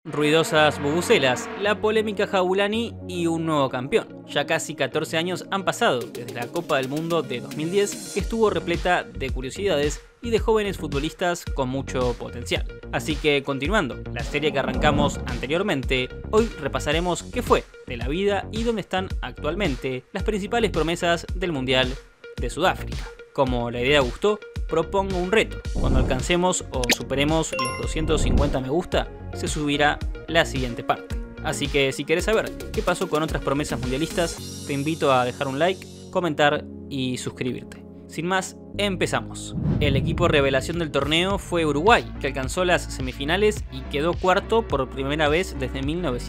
Ruidosas bubucelas, la polémica Jabulani y un nuevo campeón. Ya casi 14 años han pasado desde la Copa del Mundo de 2010, que estuvo repleta de curiosidades y de jóvenes futbolistas con mucho potencial. Así que continuando la serie que arrancamos anteriormente, hoy repasaremos qué fue de la vida y dónde están actualmente las principales promesas del Mundial de Sudáfrica. Como la idea gustó, propongo un reto. Cuando alcancemos o superemos los 250 me gusta, se subirá la siguiente parte. Así que si querés saber qué pasó con otras promesas mundialistas, te invito a dejar un like, comentar y suscribirte. Sin más, empezamos. El equipo revelación del torneo fue Uruguay, que alcanzó las semifinales y quedó cuarto por primera vez desde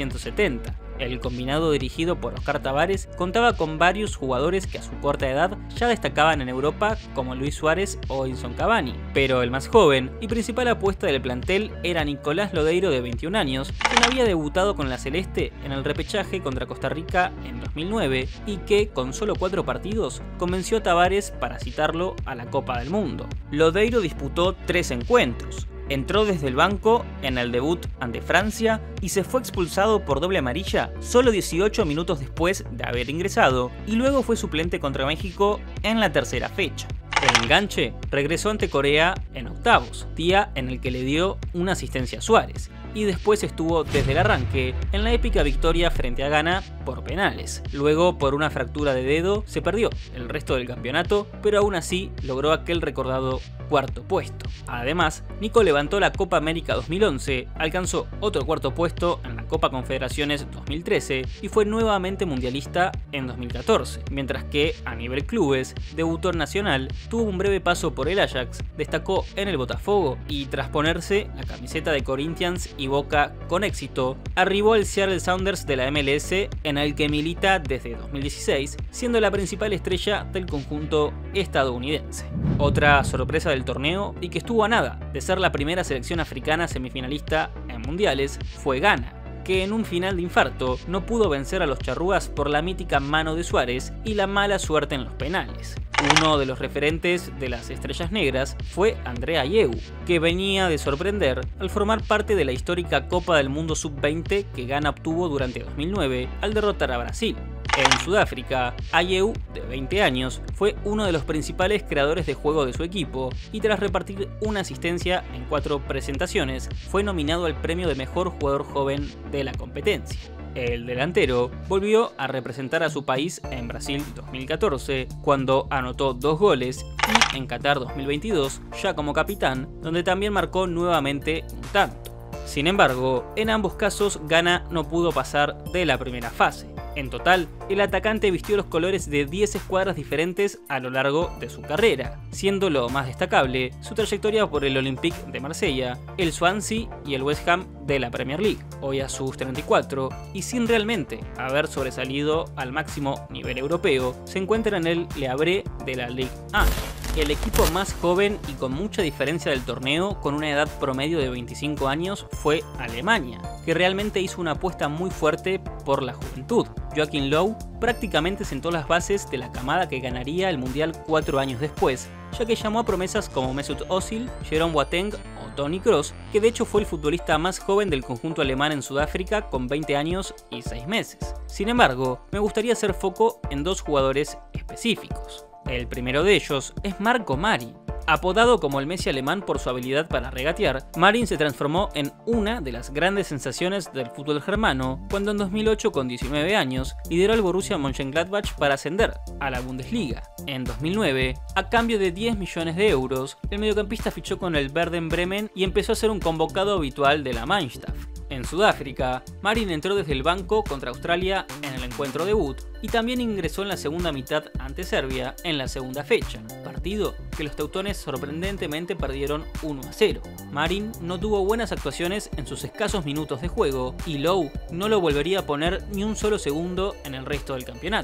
1970. El combinado dirigido por Oscar Tabares contaba con varios jugadores que a su corta edad ya destacaban en Europa, como Luis Suárez o Edinson Cavani, pero el más joven y principal apuesta del plantel era Nicolás Lodeiro, de 21 años, quien había debutado con la Celeste en el repechaje contra Costa Rica en 2009 y que, con solo 4 partidos, convenció a Tabares para citarlo a la Copa del Mundo. Lodeiro disputó 3 encuentros. Entró desde el banco en el debut ante Francia y se fue expulsado por doble amarilla solo 18 minutos después de haber ingresado, y luego fue suplente contra México en la tercera fecha. El enganche regresó ante Corea en octavos, día en el que le dio una asistencia a Suárez, y después estuvo desde el arranque en la épica victoria frente a Ghana por penales. Luego, por una fractura de dedo, se perdió el resto del campeonato, pero aún así logró aquel recordado cuarto puesto. Además, Nico levantó la Copa América 2011, alcanzó otro cuarto puesto en la Copa Confederaciones 2013 y fue nuevamente mundialista en 2014, mientras que a nivel clubes debutó en Nacional, tuvo un breve paso por el Ajax, destacó en el Botafogo y tras ponerse la camiseta de Corinthians y Boca con éxito, arribó al Seattle Sounders de la MLS, en el que milita desde 2016, siendo la principal estrella del conjunto estadounidense. Otra sorpresa del torneo, y que estuvo a nada de ser la primera selección africana semifinalista en mundiales, fue Ghana, que en un final de infarto no pudo vencer a los charrúas por la mítica mano de Suárez y la mala suerte en los penales. Uno de los referentes de las estrellas negras fue André Ayew, que venía de sorprender al formar parte de la histórica Copa del Mundo Sub-20 que Ghana obtuvo durante 2009 al derrotar a Brasil. En Sudáfrica, Ayew, de 20 años, fue uno de los principales creadores de juego de su equipo y tras repartir una asistencia en 4 presentaciones, fue nominado al premio de mejor jugador joven de la competencia. El delantero volvió a representar a su país en Brasil 2014, cuando anotó 2 goles, y en Qatar 2022, ya como capitán, donde también marcó nuevamente un tanto. Sin embargo, en ambos casos Ghana no pudo pasar de la primera fase. En total, el atacante vistió los colores de 10 escuadras diferentes a lo largo de su carrera, siendo lo más destacable su trayectoria por el Olympique de Marsella, el Swansea y el West Ham de la Premier League, hoy a sus 34, y sin realmente haber sobresalido al máximo nivel europeo, se encuentra en el Le Havre de la Ligue 1. El equipo más joven y con mucha diferencia del torneo, con una edad promedio de 25 años, fue Alemania, que realmente hizo una apuesta muy fuerte por la juventud. Joachim Löw prácticamente sentó las bases de la camada que ganaría el Mundial 4 años después, ya que llamó a promesas como Mesut Özil, Jerome Boateng o Toni Kroos, que de hecho fue el futbolista más joven del conjunto alemán en Sudáfrica con 20 años y 6 meses. Sin embargo, me gustaría hacer foco en 2 jugadores específicos. El primero de ellos es Marco Marin. Apodado como el Messi alemán por su habilidad para regatear, Marin se transformó en una de las grandes sensaciones del fútbol germano cuando en 2008, con 19 años, lideró al Borussia Mönchengladbach para ascender a la Bundesliga. En 2009, a cambio de 10 millones de euros, el mediocampista fichó con el Werder Bremen y empezó a ser un convocado habitual de la Mannschaft. En Sudáfrica, Marin entró desde el banco contra Australia en el encuentro debut y también ingresó en la segunda mitad ante Serbia en la segunda fecha, partido que los teutones sorprendentemente perdieron 1-0. Marin no tuvo buenas actuaciones en sus escasos minutos de juego y Löw no lo volvería a poner ni un solo segundo en el resto del campeonato.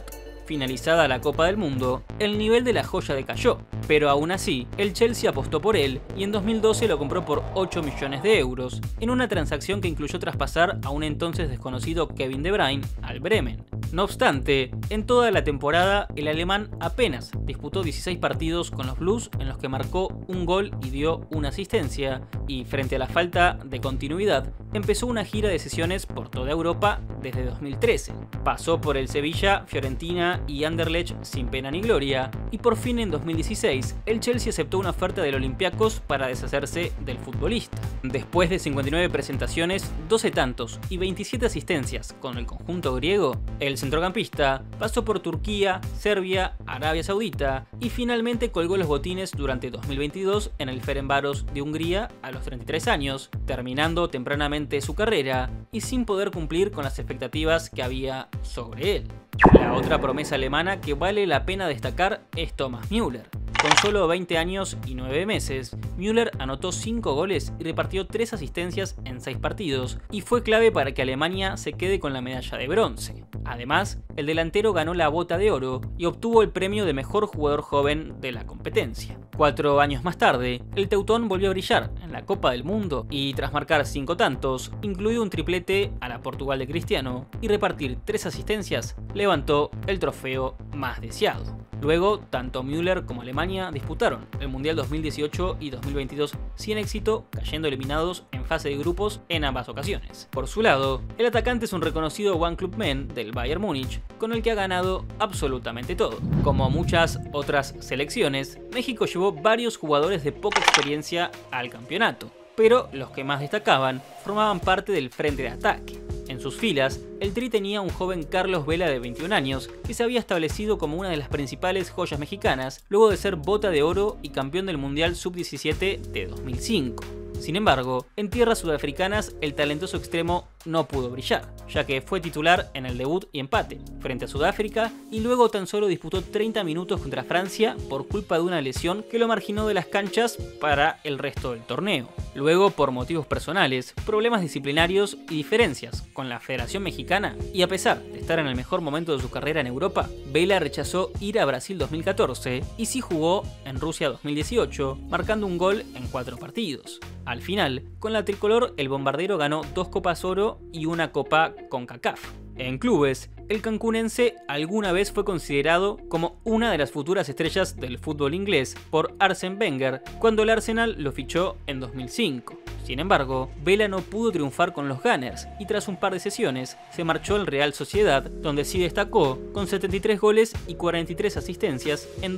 finalizada la Copa del Mundo, el nivel de la joya decayó, pero aún así, el Chelsea apostó por él y en 2012 lo compró por 8 millones de euros, en una transacción que incluyó traspasar a un entonces desconocido Kevin De Bruyne al Bremen. No obstante, en toda la temporada el alemán apenas disputó 16 partidos con los Blues en los que marcó un gol y dio una asistencia, y frente a la falta de continuidad, empezó una gira de sesiones por toda Europa desde 2013. Pasó por el Sevilla, Fiorentina y Anderlecht sin pena ni gloria, y por fin en 2016 el Chelsea aceptó una oferta del Olympiacos para deshacerse del futbolista. Después de 59 presentaciones, 12 tantos y 27 asistencias con el conjunto griego, el centrocampista pasó por Turquía, Serbia, Arabia Saudita y finalmente colgó los botines durante 2022 en el Ferencváros de Hungría a los 33 años, terminando tempranamente su carrera y sin poder cumplir con las expectativas que había sobre él. La otra promesa alemana que vale la pena destacar es Thomas Müller. Con solo 20 años y 9 meses, Müller anotó 5 goles y repartió 3 asistencias en 6 partidos, y fue clave para que Alemania se quede con la medalla de bronce. Además, el delantero ganó la Bota de Oro y obtuvo el premio de mejor jugador joven de la competencia. 4 años más tarde, el teutón volvió a brillar en la Copa del Mundo y tras marcar 5 tantos, incluido un triplete a la Portugal de Cristiano y repartir 3 asistencias, levantó el trofeo más deseado. Luego, tanto Müller como Alemania disputaron el Mundial 2018 y 2022 sin éxito, cayendo eliminados en fase de grupos en ambas ocasiones. Por su lado, el atacante es un reconocido One Club Man del Bayern Múnich, con el que ha ganado absolutamente todo. Como muchas otras selecciones, México llevó varios jugadores de poca experiencia al campeonato, pero los que más destacaban formaban parte del frente de ataque. En sus filas, el Tri tenía un joven Carlos Vela de 21 años, que se había establecido como una de las principales joyas mexicanas, luego de ser Bota de Oro y campeón del Mundial Sub-17 de 2005. Sin embargo, en tierras sudafricanas el talentoso extremo no pudo brillar, ya que fue titular en el debut y empate frente a Sudáfrica y luego tan solo disputó 30 minutos contra Francia por culpa de una lesión que lo marginó de las canchas para el resto del torneo. Luego, por motivos personales, problemas disciplinarios y diferencias con la Federación Mexicana, y a pesar de estar en el mejor momento de su carrera en Europa, Vela rechazó ir a Brasil 2014 y sí jugó en Rusia 2018, marcando un gol en 4 partidos. Al final, con la tricolor, el bombardero ganó 2 Copas Oro y una Copa CONCACAF. En clubes, el cancunense alguna vez fue considerado como una de las futuras estrellas del fútbol inglés por Arsène Wenger cuando el Arsenal lo fichó en 2005. Sin embargo, Vela no pudo triunfar con los Gunners y tras un par de sesiones se marchó al Real Sociedad, donde sí destacó con 73 goles y 43 asistencias en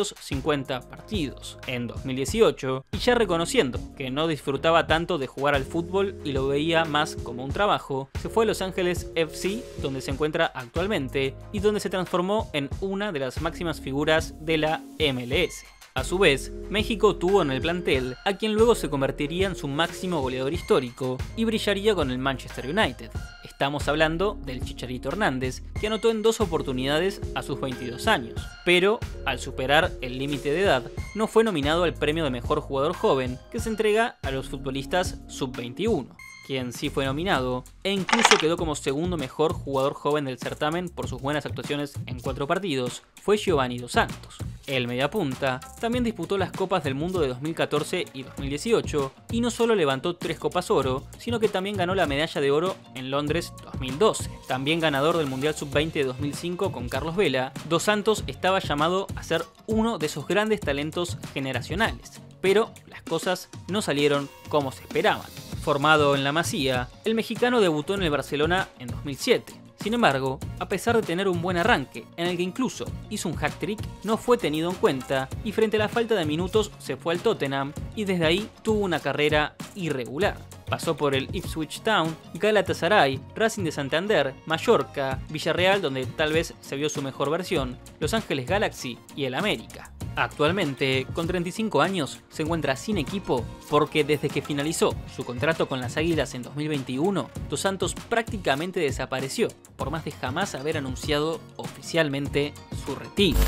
250 partidos. En 2018, y ya reconociendo que no disfrutaba tanto de jugar al fútbol y lo veía más como un trabajo, se fue a Los Ángeles FC, donde se encuentra actualmente y donde se transformó en una de las máximas figuras de la MLS. A su vez, México tuvo en el plantel a quien luego se convertiría en su máximo goleador histórico y brillaría con el Manchester United. Estamos hablando del Chicharito Hernández, que anotó en 2 oportunidades a sus 22 años, pero al superar el límite de edad no fue nominado al premio de mejor jugador joven que se entrega a los futbolistas sub-21. Quien sí fue nominado e incluso quedó como segundo mejor jugador joven del certamen por sus buenas actuaciones en 4 partidos, fue Giovanni Dos Santos. El mediapunta también disputó las Copas del Mundo de 2014 y 2018 y no solo levantó 3 Copas Oro, sino que también ganó la medalla de oro en Londres 2012. También ganador del Mundial Sub-20 de 2005 con Carlos Vela, Dos Santos estaba llamado a ser uno de esos grandes talentos generacionales, pero las cosas no salieron como se esperaban. Formado en la Masía, el mexicano debutó en el Barcelona en 2007. Sin embargo, a pesar de tener un buen arranque, en el que incluso hizo un hat-trick, no fue tenido en cuenta y frente a la falta de minutos se fue al Tottenham y desde ahí tuvo una carrera irregular. Pasó por el Ipswich Town, Galatasaray, Racing de Santander, Mallorca, Villarreal, donde tal vez se vio su mejor versión, Los Ángeles Galaxy y el América. Actualmente, con 35 años, se encuentra sin equipo porque desde que finalizó su contrato con las Águilas en 2021, Dos Santos prácticamente desapareció, por más de jamás haber anunciado oficialmente su retiro.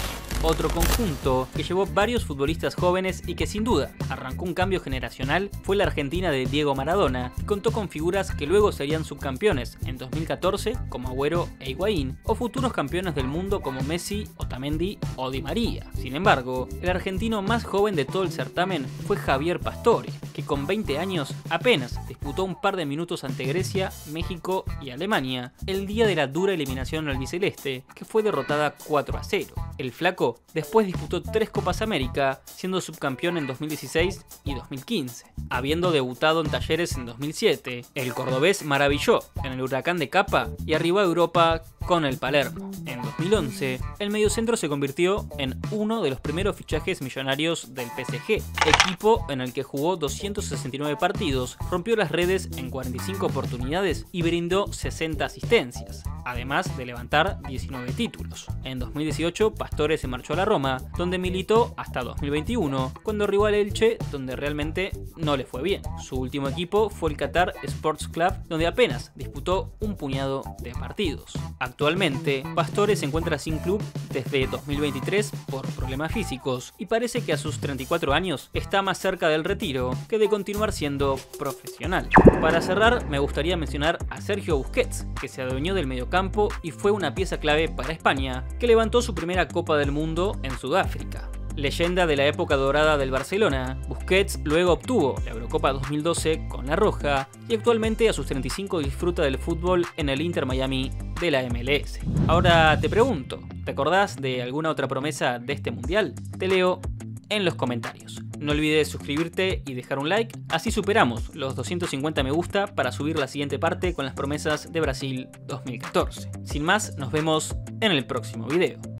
Otro conjunto que llevó varios futbolistas jóvenes y que sin duda arrancó un cambio generacional fue la Argentina de Diego Maradona, que contó con figuras que luego serían subcampeones en 2014 como Agüero e Higuaín, o futuros campeones del mundo como Messi, Otamendi o Di María. Sin embargo, el argentino más joven de todo el certamen fue Javier Pastore, que con 20 años apenas disputó un par de minutos ante Grecia, México y Alemania el día de la dura eliminación albiceleste, que fue derrotada 4-0. El flaco después disputó 3 Copas América, siendo subcampeón en 2016 y 2015. Habiendo debutado en Talleres en 2007, el cordobés maravilló en el Huracán de Capa y arribó a Europa con el Palermo. En 2011, el mediocentro se convirtió en uno de los primeros fichajes millonarios del PSG, equipo en el que jugó 269 partidos, rompió las redes en 45 oportunidades y brindó 60 asistencias, además de levantar 19 títulos. En 2018, Pastore se marchó a la Roma, donde militó hasta 2021, cuando arribó al Elche, donde realmente no le fue bien. Su último equipo fue el Qatar Sports Club, donde apenas disputó un puñado de partidos. Actualmente, Pastore se encuentra sin club desde 2023 por problemas físicos y parece que a sus 34 años está más cerca del retiro que de continuar siendo profesional. Para cerrar, me gustaría mencionar a Sergio Busquets, que se adueñó del mediocampo y fue una pieza clave para España, que levantó su primera Copa del Mundo en Sudáfrica. Leyenda de la época dorada del Barcelona, Busquets luego obtuvo la Eurocopa 2012 con la Roja y actualmente a sus 35 disfruta del fútbol en el Inter Miami de la MLS. Ahora te pregunto, ¿te acordás de alguna otra promesa de este mundial? Te leo en los comentarios. No olvides suscribirte y dejar un like, así superamos los 250 me gusta para subir la siguiente parte con las promesas de Brasil 2014. Sin más, nos vemos en el próximo video.